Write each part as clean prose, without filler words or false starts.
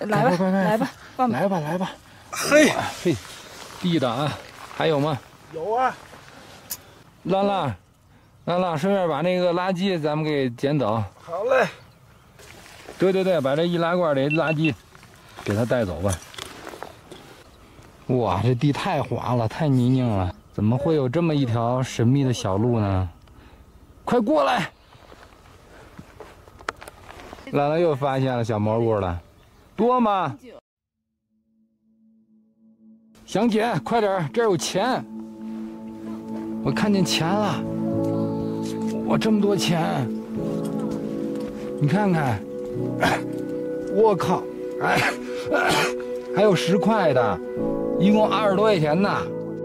来吧，来吧，放吧， 来吧，来吧。 嘿， 嘿，地的啊，还有吗？ 有啊。 浪浪，浪浪，顺便把那个垃圾咱们给捡走。 好嘞。 对，把这易拉罐里垃圾给它带走吧。哇，这地太滑了，太泥泞了，怎么会有这么一条神秘的小路呢？快过来！浪浪又发现了小蘑菇了，多吗？祥姐，快点，这儿有钱！我看见钱了，哇，这么多钱！你看看，我靠，哎，还有10块的，一共20多块钱呢。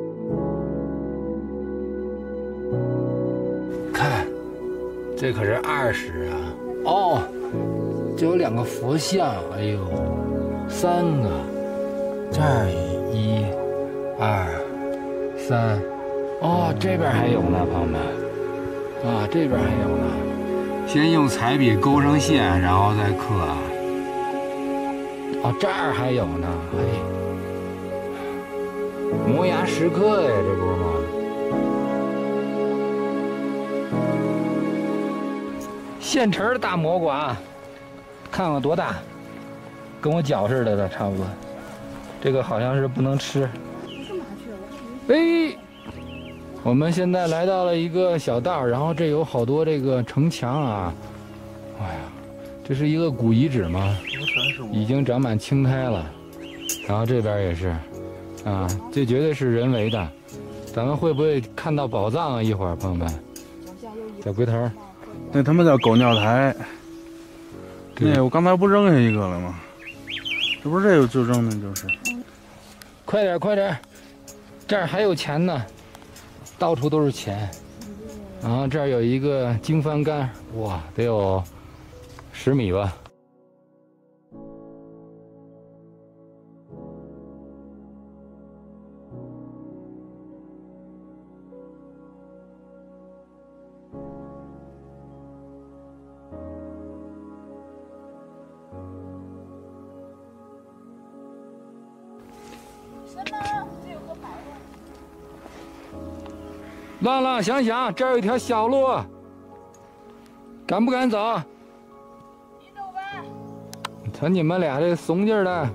看，这可是20啊！哦，这有2个佛像，哎呦，3个，这儿1、2、3，哦，这边还有呢，朋友们，啊，这边还有呢。先用彩笔勾上线，然后再刻啊。哦，这儿还有呢，哎，磨牙石刻呀，这不是吗？现成的大蘑菇啊，看看多大，跟我脚似的差不多。这个好像是不能吃。哎，我们现在来到了一个小道，然后这有好多这个城墙啊。哎呀，这是一个古遗址吗？已经长满青苔了。然后这边也是，啊，这绝对是人为的。咱们会不会看到宝藏啊？一会儿，朋友们，小龟头。 那他妈叫狗尿台。那我刚才不扔下一个了吗？这不是这个就扔的，就是。 快点，快点，这儿还有钱呢，到处都是钱。然后这儿有一个经幡杆，哇，得有10米吧。浪浪，想想，这儿有一条小路，敢不敢走？ 你走吧。 瞧你们俩这怂劲儿的。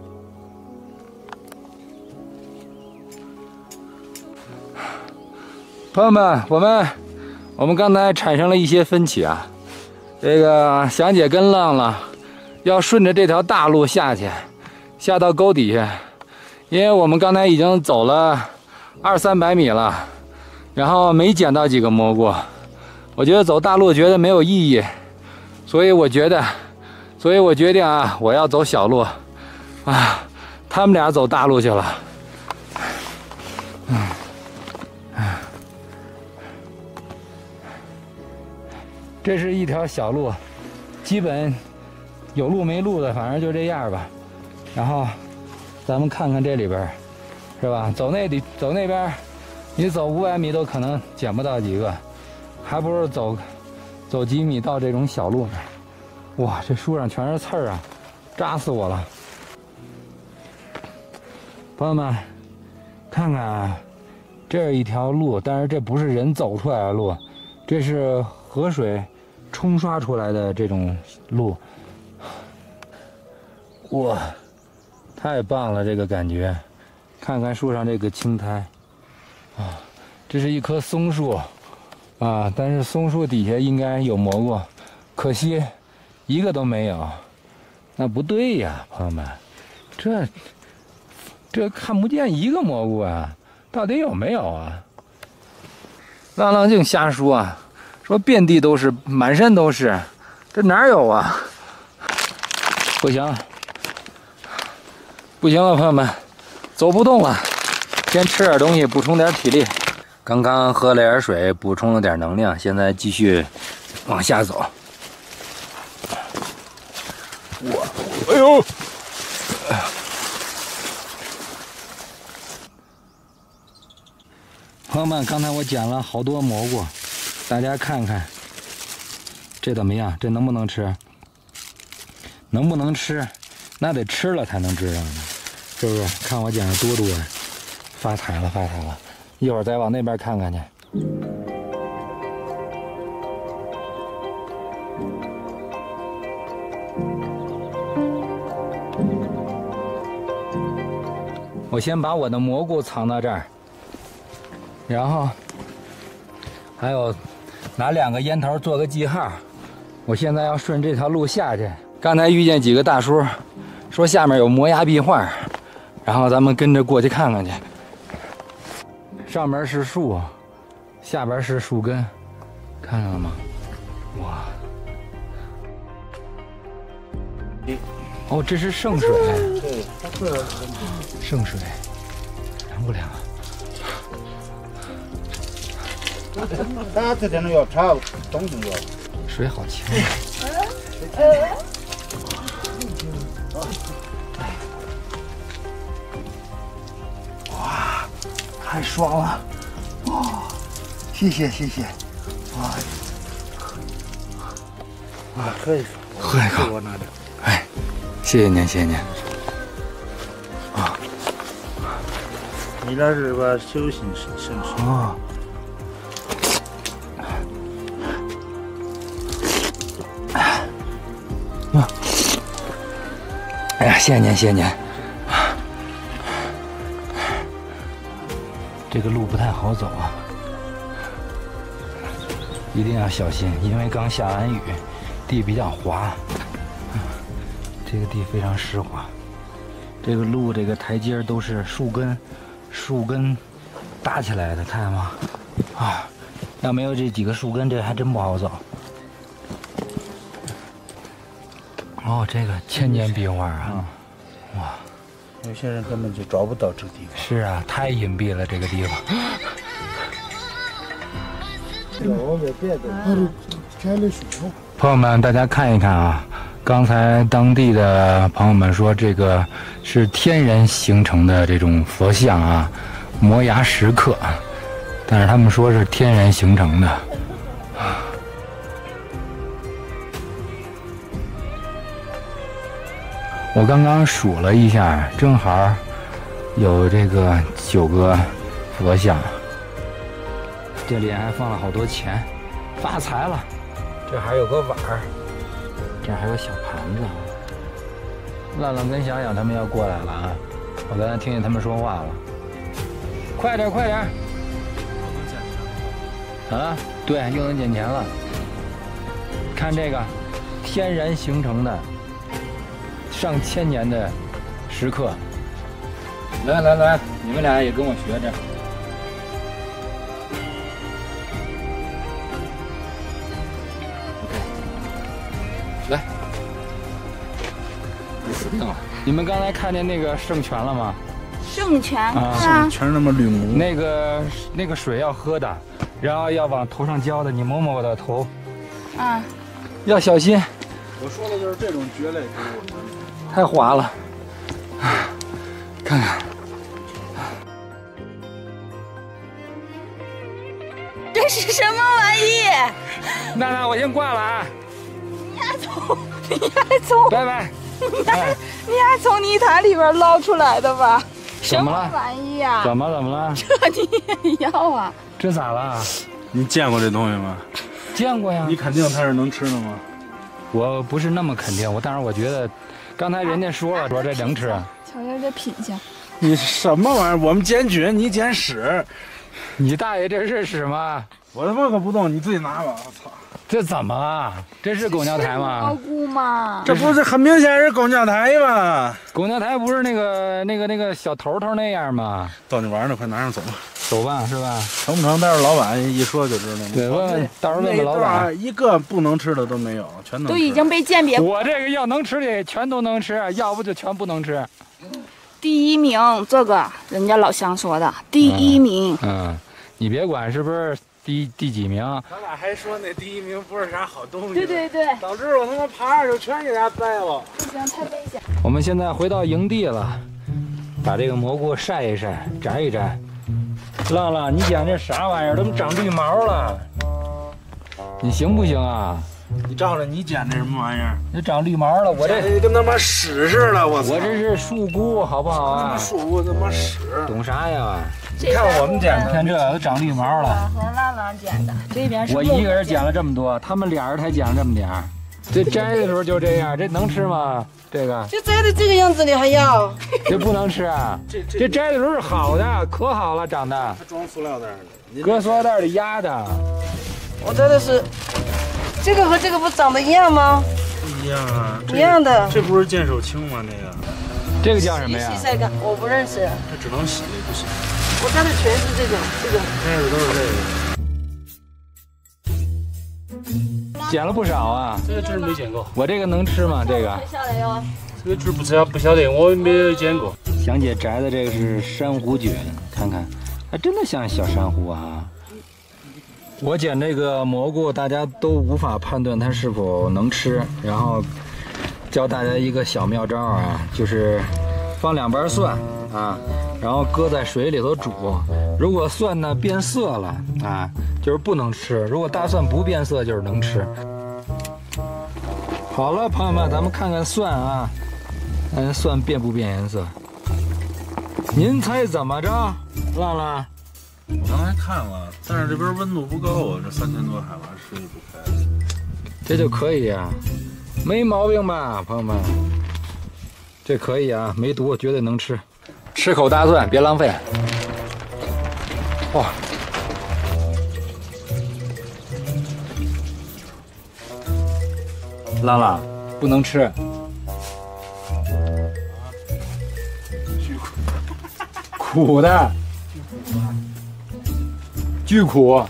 朋友们，我们刚才产生了一些分歧啊。这个祥姐跟浪浪要顺着这条大路下去，下到沟底下，因为我们刚才已经走了200-300米了。然后没捡到几个蘑菇，我觉得走大路觉得没有意义，所以我决定啊，我要走小路，啊，他们俩走大路去了，这是一条小路，基本有路没路的，反正就这样吧。然后咱们看看这里边，是吧？走那边。你走500米都可能捡不到几个，还不如走几米到这种小路呢。哇，这树上全是刺儿啊，扎死我了！朋友们，看看啊，这是一条路，但是这不是人走出来的路，这是河水冲刷出来的这种路。哇，太棒了，这个感觉！看看树上这个青苔。啊，这是一棵松树，啊，但是松树底下应该有蘑菇，可惜一个都没有。那不对呀，朋友们，这看不见一个蘑菇啊，到底有没有啊？浪浪净瞎说啊，说遍地都是，满山都是，这哪有啊？不行，不行了，朋友们，走不动了。先吃点东西，补充点体力。刚刚喝了点水，补充了点能量，现在继续往下走。哎呦！朋友们，刚才我捡了好多蘑菇，大家看看，这怎么样？这能不能吃？能不能吃？ 那得吃了才能知道呢，是不是？看我捡的多多呀！发财了，发财了！一会儿再往那边看看去。我先把我的蘑菇藏到这儿，然后还有拿2个烟头做个记号。我现在要顺这条路下去。刚才遇见几个大叔，说下面有摩崖壁画，然后咱们跟着过去看看去。上面是树，下边是树根，看见了吗？哇！哦，这是圣水。 对，它是圣水，凉不凉？ 咱这点都要查，东西要。 水好清啊！ 哇，太爽了！哇，谢谢谢谢。哇，可以喝一口。 我拿着。 哎，谢谢您，谢谢您。啊， 你那是个修行圣水。 哦。哎呀，谢谢您，谢谢您。这个路不太好走啊，一定要小心，因为刚下完雨，地比较滑。这个地非常湿滑，这个路这个台阶都是树根搭起来的，看见吗？啊，要没有这几个树根，这还真不好走。哦，这个千年壁画啊，哇！ 有些人根本就找不到这个地方。 是啊，太隐蔽了这个地方。朋友们，大家看一看啊，刚才当地的朋友们说，这个是天然形成的这种佛像啊，摩崖石刻，但是他们说是天然形成的。我刚刚数了一下，正好有这个9个佛像，这里还放了好多钱，发财了。这还有个碗儿，这还有小盘子。浪浪跟小小他们要过来了啊！我刚才听见他们说话了，快点快点！啊，对，又能捡钱了。看这个，天然形成的。上千年的石刻，来来来，你们俩也跟我学着。OK， 来，你死定了！你们刚才看见那个圣泉了吗？ 圣泉啊， 全是那么绿母。 那个水要喝的，然后要往头上浇的。你摸摸我的头， 啊， 要小心。 我说的就是这种蕨类植物。 太滑了，看看， 这是什么玩意？ 娜，我先挂了啊！ 你还从， 拜拜。 你还从泥潭里边捞出来的吧？ 怎么了？ 什么玩意呀？ 怎么了？ 这你也要啊？ 这咋了？ 你见过这东西吗？ 见过呀。 你肯定它是能吃的吗？ 我不是那么肯定，但是我觉得。刚才人家说了，说这能吃。 瞧瞧这品相。 你什么玩意儿？我们捡菌，你捡屎。 你大爷这是屎吗？ 我他妈可不动，你自己拿吧。我操！ 这怎么了？这是狗尿台吗？ 蘑菇吗？ 这不是很明显是狗尿台吗？ 狗尿台不是那个小头那样吗？ 逗你玩呢，快拿上走吧。 走吧，是吧？ 成不成？待会儿老板一说就知道。 对，到时候问问老板。 一个不能吃的都没有，全能吃。 都已经被鉴别。 我这个要能吃的全都能吃，要不就全不能吃。 第1名，这个人家老乡说的第1名。 你别管是不是第几名。 咱俩还说那第1名不是啥好东西。 对。 导致我他妈爬上就全给他掰了。 不行，太危险。 我们现在回到营地了，把这个蘑菇晒一晒，摘一摘。浪浪，你捡这啥玩意儿？怎么长绿毛了？你行不行啊？ 你照着你捡这什么玩意儿？ 这长绿毛了，我这跟他妈屎似的，我操！ 我这是树菇，好不好啊？ 树菇他妈屎， 懂啥呀？ 你看我们捡的， 看这都长绿毛了。 和浪浪捡的，这边是我一个人捡了这么多，他们俩人才捡了这么点儿。这摘的时候就这样，这能吃吗？这个就摘的这个样子，你还要？ 这不能吃啊！这摘的时候是好的，可好了，长得。 它装塑料袋的， 搁塑料袋里压的。 我摘的是这个和这个不长得一样吗？ 不一样啊， 一样的。 这不是见手青吗？那个， 这个叫什么呀？ 洗晒干，我不认识。 它只能洗不行。 我摘的全是这种， 开始都是这个。 捡了不少啊！ 这个汁没捡过， 我这个能吃吗？这个下来哟。 这个汁不晓得，我没有捡过。 香姐摘的这个是珊瑚菌，看看，还真的像小珊瑚啊！我捡这个蘑菇，大家都无法判断它是否能吃，然后教大家一个小妙招啊，就是放2瓣蒜啊，然后搁在水里头煮。如果蒜呢变色了啊，就是不能吃；如果大蒜不变色，就是能吃。好了，朋友们，咱们看看蒜啊，看蒜变不变颜色？您猜怎么着，浪浪？ 我刚才看了，但是这边温度不够啊，这3000多海拔吃不开。 这就可以呀，没毛病吧，朋友们？这可以啊，没毒，绝对能吃。吃口大蒜，别浪费。哇！浪浪，不能吃。苦的，巨苦。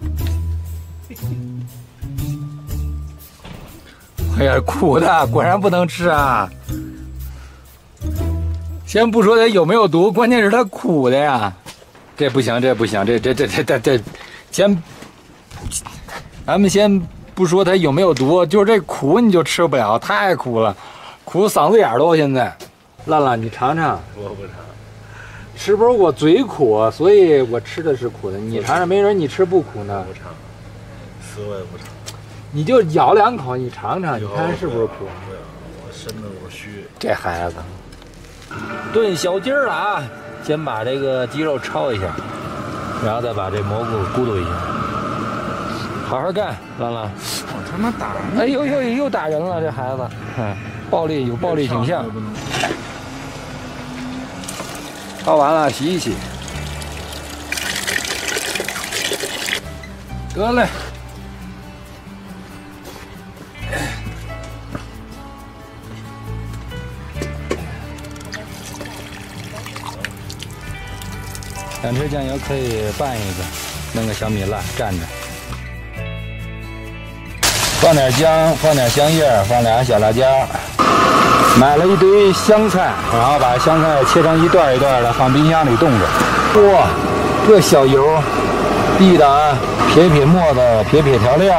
哎呀，苦的，果然不能吃啊！先不说它有没有毒，关键是它苦的呀。这不行，这不行，这，先，咱们先不说它有没有毒，就是这苦你就吃不了，太苦了，苦嗓子眼儿都现在。浪浪，你尝尝。 我不尝。 是不是我嘴苦，所以我吃的是苦的？你尝尝，没准你吃不苦呢。 不尝，死我也不尝。 你就咬2口，你尝尝，你看是不是苦？ 不要，我身子我虚。 这孩子，炖小鸡儿了啊！先把这个鸡肉焯一下，然后再把这蘑菇咕嘟一下。好好干，浪浪。 我他妈打人！ 哎呦呦，又打人了，这孩子，暴力有暴力倾向。焯完了，洗一洗。得嘞。想吃酱油可以拌一个，弄个小米辣蘸着。放点姜，放点香叶，放2个小辣椒。买了一堆香菜，然后把香菜切成一段一段的，放冰箱里冻着。哇，这小油滴的啊，撇沫子，撇调料。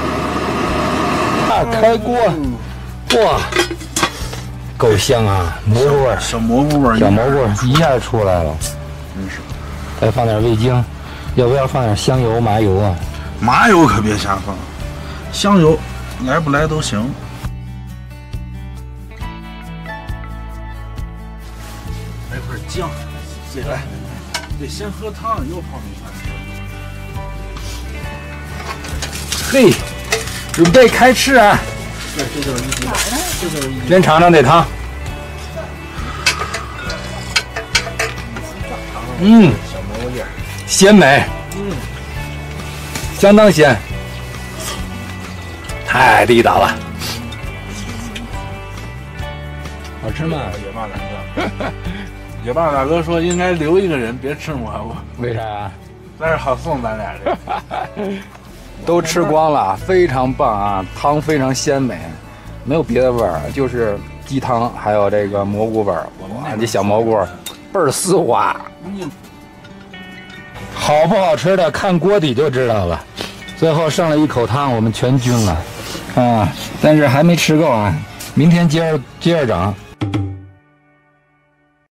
啊，开锅，哇，够香啊！蘑菇味儿， 小蘑菇味儿， 小蘑菇一下出来了。 真是。 再放点味精，要不要放点香油、麻油啊？ 麻油可别瞎放，香油来不来都行。来块姜，这来，得先喝汤，又泡米饭。 嘿，准备开吃啊！ 对，这就是一斤，这就是一斤。 先尝尝这汤。 小蘑菇叶， 鲜美，相当鲜，太地道了。好吃吗？ 野霸大哥，野霸大哥说应该留一个人，别吃蘑菇。 为啥呀？ 但是好送咱俩这。 都吃光了，非常棒啊！汤非常鲜美，没有别的味儿，就是鸡汤，还有这个蘑菇味儿。哇，这小蘑菇倍儿丝滑。好不好吃的，看锅底就知道了。最后剩了一口汤，我们全均了，啊！但是还没吃够啊，明天接着整。